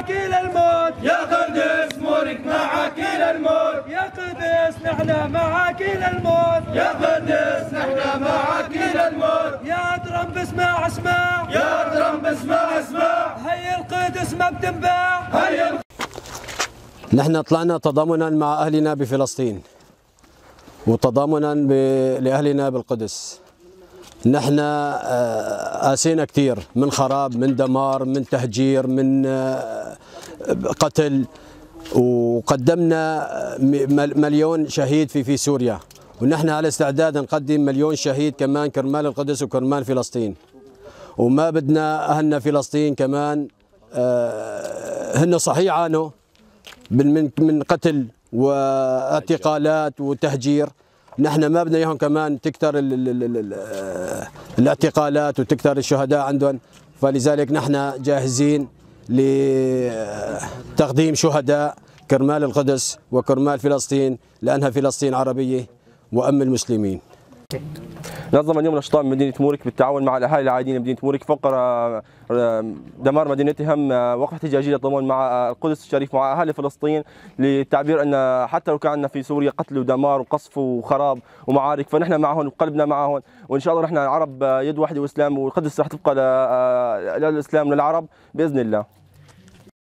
معاك إلى الموت، يا قدس مورك معاك إلى الموت، يا قدس نحن معاك إلى الموت، يا قدس نحن معاك إلى الموت، يا ترامب اسمع اسمع، يا ترامب اسمع اسمع، هي القدس ما بتنباع، هي. نحن طلعنا تضامنا مع أهلنا بفلسطين وتضامنا لأهلنا بالقدس. نحن آسينا كثير من خراب، من دمار، من تهجير، من قتل، وقدمنا مليون شهيد في سوريا، ونحن على استعداد نقدم مليون شهيد كمان كرمال القدس وكرمال فلسطين. وما بدنا أهلنا فلسطين كمان هن صحيح عانوا من قتل واعتقالات وتهجير. نحن ما بدنا اياهم كمان تكتر الاعتقالات وتكتر الشهداء عندهم، فلذلك نحن جاهزين لتقديم شهداء كرمال القدس وكرمال فلسطين، لأنها فلسطين عربية وأم المسلمين. نظم اليوم نشاط مدينة مورك بالتعاون مع الأهالي العاديين بمدينة مورك فوق دمار مدينتهم وقفة احتجاجية للتضامن مع القدس الشريف مع أهالي فلسطين، للتعبير أن حتى لو كان عندنا في سوريا قتل ودمار وقصف وخراب ومعارك، فنحن معهم وقلبنا معهم، وإن شاء الله نحن العرب يد واحدة وإسلام، والقدس رح تبقى للإسلام وللعرب بإذن الله.